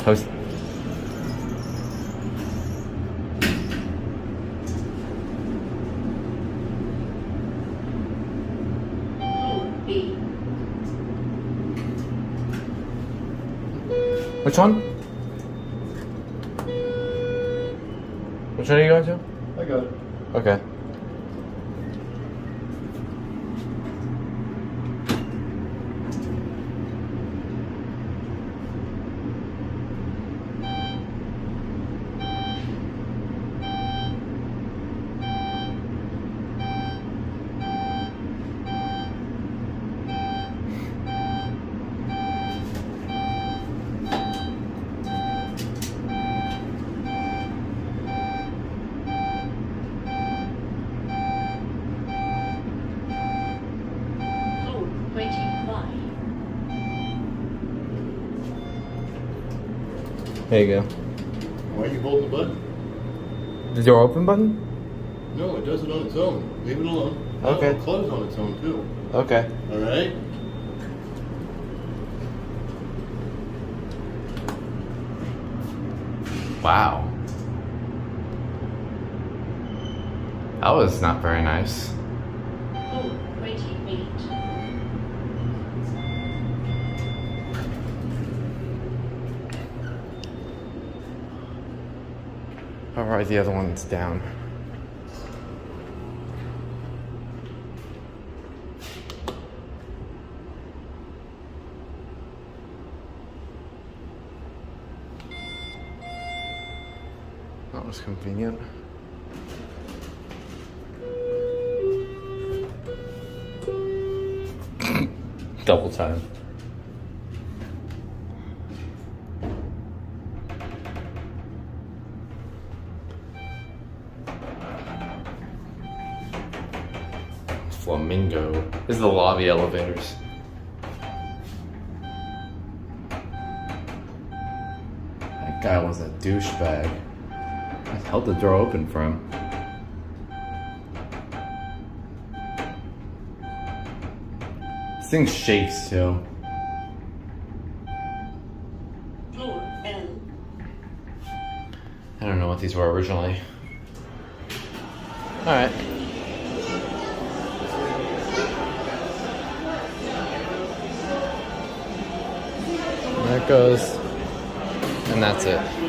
toast. Which one? Which one are you going to? I got it. Okay. There you go. Why are you holding the button? The door open button? No, it does it on its own. Leave it alone. Okay. It'll close on its own too. Okay. Alright? Wow. That was not very nice. I'll write the other ones down. That was convenient. Double time. Flamingo. This is the lobby elevators. That guy was a douchebag. I held the door open for him. This thing shakes too. I don't know what these were originally. Alright. There it goes. And that's it.